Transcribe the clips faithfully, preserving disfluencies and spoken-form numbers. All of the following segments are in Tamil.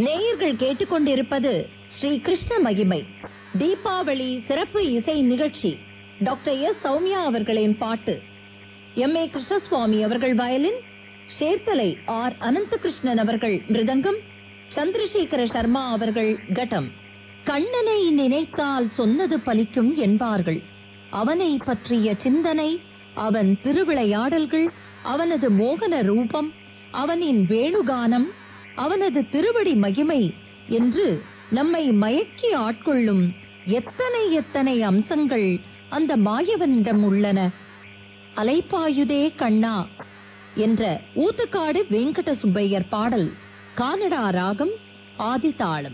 நேயர்கள் கேட்டுக்கொண்டிருப்பது ஸ்ரீ கிருஷ்ண மகிமை தீபாவளி சிறப்பு இசை நிகழ்ச்சி. டாக்டர் எஸ் சௌமியா அவர்களின் பாட்டு, எம் ஏ கிருஷ்ணசுவாமி அவர்கள் வயலின், சேர்த்தலை ஆர் அனந்தகிருஷ்ணன் அவர்கள் மிருதங்கம், சந்திரசேகர சர்மா அவர்கள் கட்டம். கண்ணனை நினைத்தால் சொன்னது பலிக்கும் என்பார்கள். அவனை பற்றிய சிந்தனை, அவன் திருவிளையாடல்கள், அவனது மோகன ரூபம், அவனின் வேணுகானம், அவனது திருவடி மகிமை என்று நம்மை மயக்கி ஆட்கொள்ளும் எத்தனை எத்தனை அம்சங்கள் அந்த மாயவனிடம் உள்ளன. அலைப்பாயுதே கண்ணா என்ற ஊத்துக்காடு வெங்கட சுப்பையர் பாடல், கானடா ராகம், ஆதிதாளம்.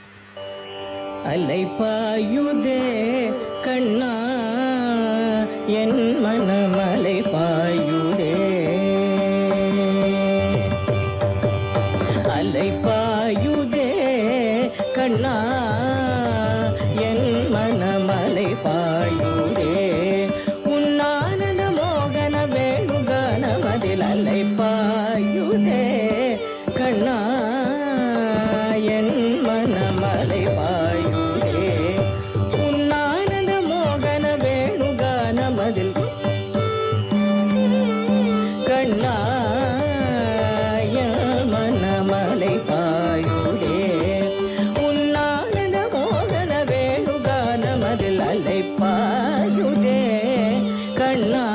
அலைப்பாயுதே கண்ணா என் மனமலை பாயுதே, அலைப்பாயுதே கண்ணா என் மனமலை பாயுதே, உன்னானந்த மோகன வேணுகான மதில் அலைப்பாயுதே கண்ணா என் மனமலை பாயுதே, உன்னானந்த மோகன வேணுகான மதில் கண்ணா மனமலை பாயுதே, உன்னானந்த மோகன வேணுகான மதில் அலை பாயுதே கண்ணா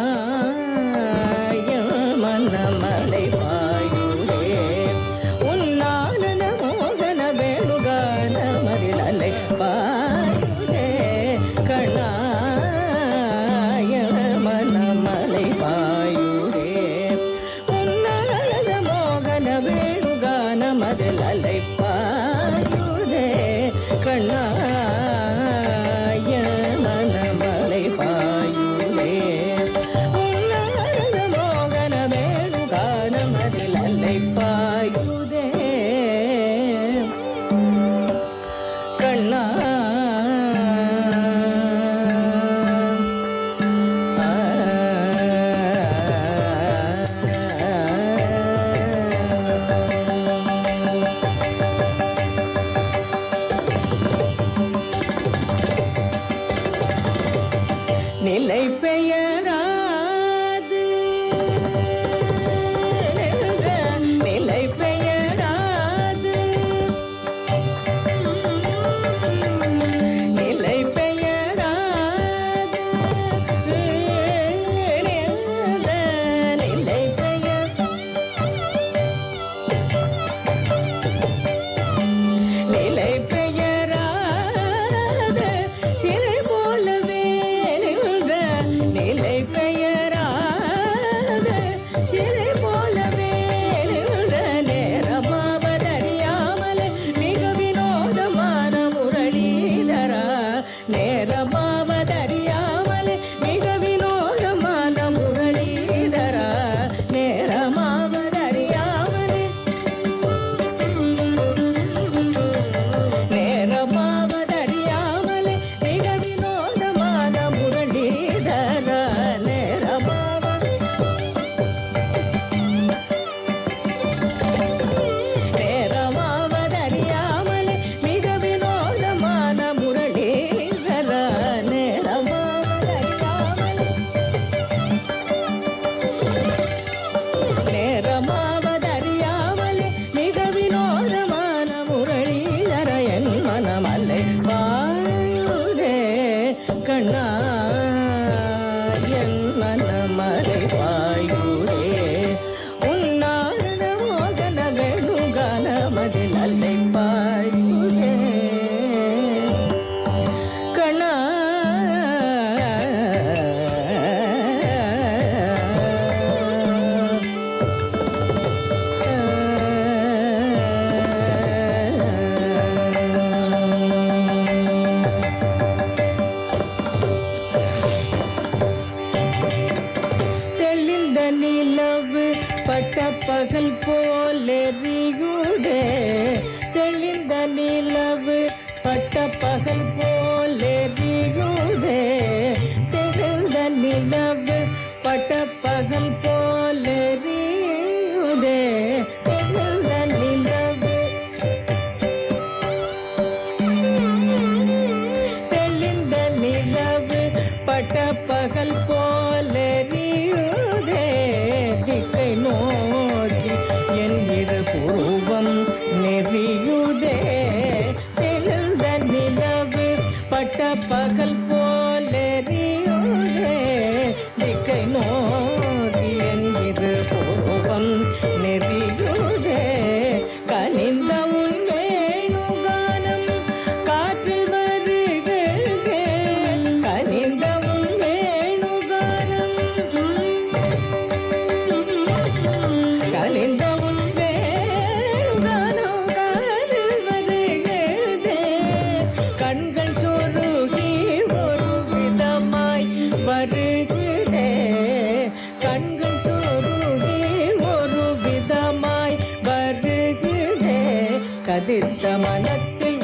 மனமலை பாயுதே, உன்னானந்த மோகன வேணுகான மதில் அலை பாயுதே கண்ணா மனமலை பாயுதே, உன்னானந்த மோகன வேணுகான மதில் அலை பாயுதே கண்ணா மனமலை பாயுதே, உன்னானந்த மோகன வேணுகான மதில் அலை பாயுதே கண்ணா நிலை பெயராது நிலை பெயராது நிலை பெயராது நிலை பெயர் நிலை பெயராது சிறை போலவே நிலை பெயராது சிறை போலவே நேரமாவதறியாமல் மிக வினோதமான முரளீதரா, நேரமாவதறியாமல் மிக வினோதமான முரளீதரா, நேரமாவதறியாமல் நேரமாவதறியாமல் மிக வினோதமான முரளீதரா, நேரமாவதறியாமல் மிக வினோதமான முரளீதரா, நேரமாவதறியாமல் நேரமாவதறியாமல் மிக வினோதமான முரளீதர என் மனமலை பாயுதே கண்ணா என் மனமலை பாயுதே, உன்னானந்த மோகன வேணுகான மதில் அலை பாயுதே கண்ணா தெளிந்த நிலவு பட்ட பகல் போல் எரியுதே, மனத்தில்